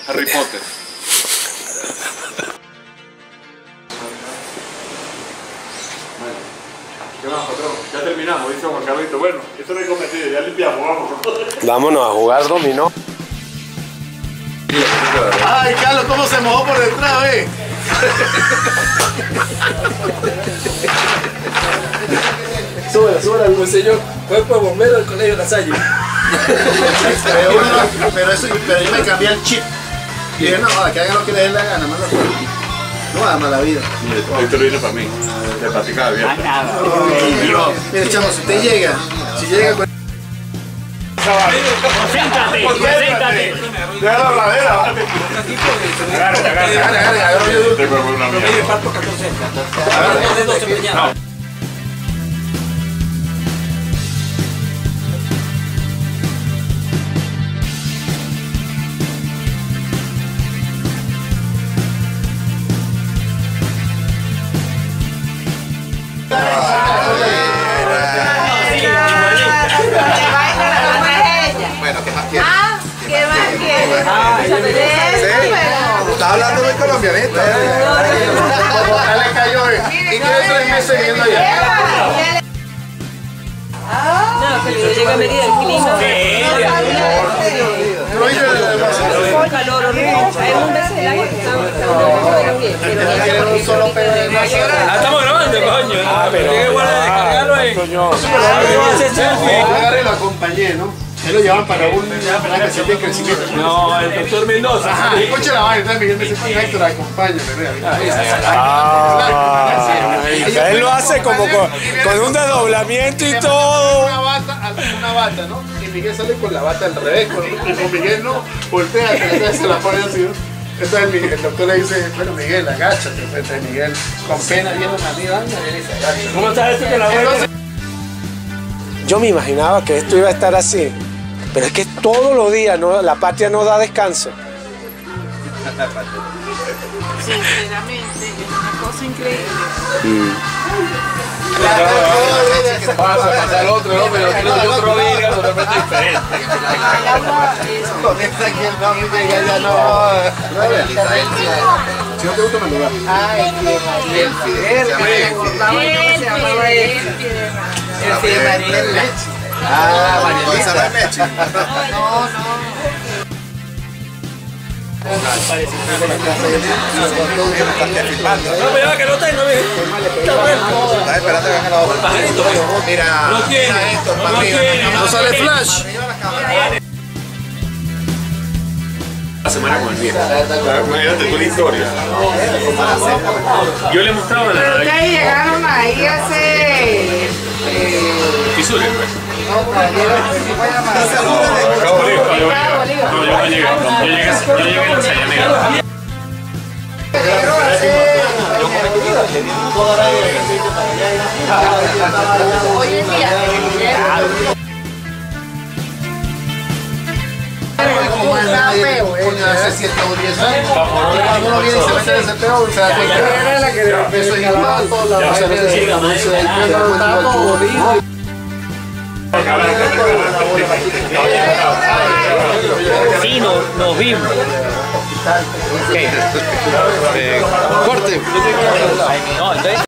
Harry Potter. ¿Qué más, patrón? Ya terminamos, dice Juan Carlito. Bueno, eso no hay cometido, ya limpiamos, vamos. Vámonos a jugar dominó. Ay, Carlos, cómo se mojó por detrás, Súbela, un señor cuerpo de bombero del colegio La Salle. pero yo me cambié el chip. Y dije, no, que hagan lo que les dé la gana, mala suerte. No da mala vida. Esto lo viene para mí, de patica abierta. Mira, chamo, si usted llega, con... Concéntrate. Deja la bladera. Agarra. Tengo una mierda. Bueno, ¿qué más quieres? ¿Qué más quieres? Estaba hablando de colombianita. Ya le cayó, ¿y qué 3 meses viviendo allá? No, que llega a medida del clima. El calor horrible. Hay un mes del año que estamos bien. Pero un solo pedo de Estamos grabando, coño. Pero tiene que descargarlo ahí. Agarré lo acompañé, ¿no? Él lo llevaban para una clase de crecimiento. No, el doctor Mendoza. Escucha la vaina, entonces Miguel me dice, Héctor, acompáñame. Él lo hace como con un desdoblamiento y todo. Una bata, ¿no? Y Miguel sale con la bata al revés, con Miguel no, voltea, se la pone así, ¿no? Entonces el doctor le dice, bueno Miguel, agáchate. Entonces Miguel, con pena viendo a mí, anda, viene y se agacha. ¿Cómo sabes tú que la vuelta? Yo me imaginaba que esto iba a estar así, pero es que todos los días la patria no da descanso. Sinceramente, es una cosa increíble. Pasa el otro, ¿no? Pero tiene otro día totalmente diferente. Con esta aquí el nombre ya no. Si no te gusta, me lo das. Ay, El Fidel. Marielita. No, pero que no está, no ve. Estás esperando que venga la otra. Pajarito, Mira, no tiene. esto, No tiene. no sale flash. La semana con el viejo. Imagínate tú la historia. Yo le mostraba la... ustedes llegaron ahí a hacer... Fisura, pues. Cabo Bolívar. No, yo no llegué. Yo llegué en la Sayanera. Hoy en día, Hace 7 o 10 años. Cuando uno viene y se mete en ese peo, se da cuenta que el peso es igual, la vaina de todo bonito. Sí, nos vimos. Corte. No, entonces...